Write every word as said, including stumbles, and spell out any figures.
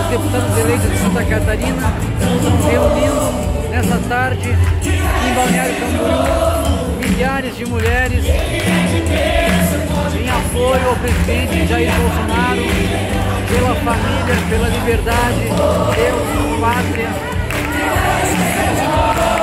os deputados eleitos de Santa Catarina estão reunindo nessa tarde em Balneário Camboriú milhares de mulheres em apoio ao presidente Jair Bolsonaro, pela família, pela liberdade, Deus, pátria.